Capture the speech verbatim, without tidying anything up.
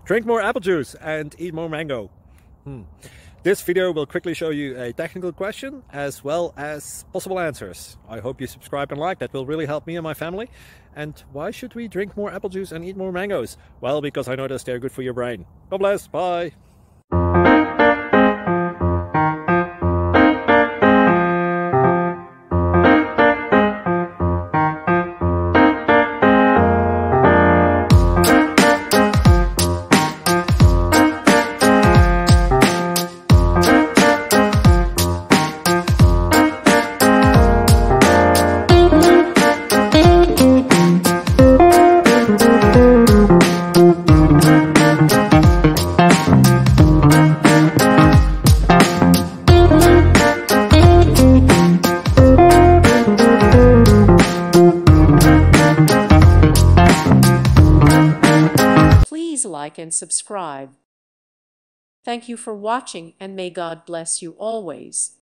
Drink more apple juice and eat more mango. Hmm. This video will quickly show you a technical question as well as possible answers. I hope you subscribe and like, that will really help me and my family. And why should we drink more apple juice and eat more mangoes? Well, because I noticed they're good for your brain. God bless, bye! Please like and subscribe. Thank you for watching, and may God bless you always.